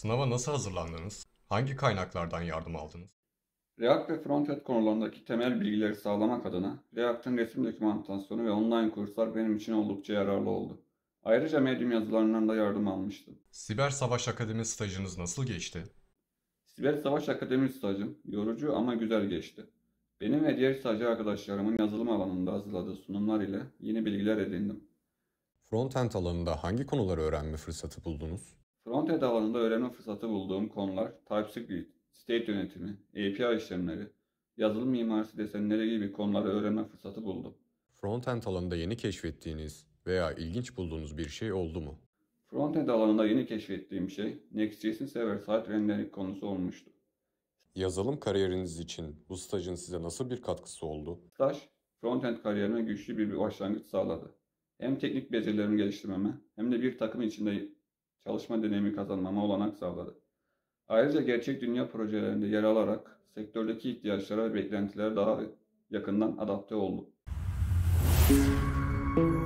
Sınava nasıl hazırlandınız? Hangi kaynaklardan yardım aldınız? React ve Frontend konularındaki temel bilgileri sağlamak adına React'ın resim dokümantasyonu ve online kurslar benim için oldukça yararlı oldu. Ayrıca Medium yazılarından da yardım almıştım. Siber Savaş Akademi stajınız nasıl geçti? Siber Savaş Akademi stajım yorucu ama güzel geçti. Benim ve diğer stajyer arkadaşlarımın yazılım alanında hazırladığı sunumlar ile yeni bilgiler edindim. Frontend alanında hangi konuları öğrenme fırsatı buldunuz? Frontend alanında öğrenme fırsatı bulduğum konular TypeScript, state yönetimi, API işlemleri, yazılım mimarisi desenleri gibi konuları öğrenme fırsatı buldum. Frontend alanında yeni keşfettiğiniz veya ilginç bulduğunuz bir şey oldu mu? Frontend alanında yeni keşfettiğim şey Next.js'in server-side rendering konusu olmuştu. Yazılım kariyeriniz için bu stajın size nasıl bir katkısı oldu? Staj, frontend kariyerime güçlü bir başlangıç sağladı. Hem teknik becerilerimi geliştirmeme hem de bir takım içinde çalışma deneyimi kazanmama olanak sağladı. Ayrıca gerçek dünya projelerinde yer alarak sektördeki ihtiyaçlara ve beklentilere daha yakından adapte oldum.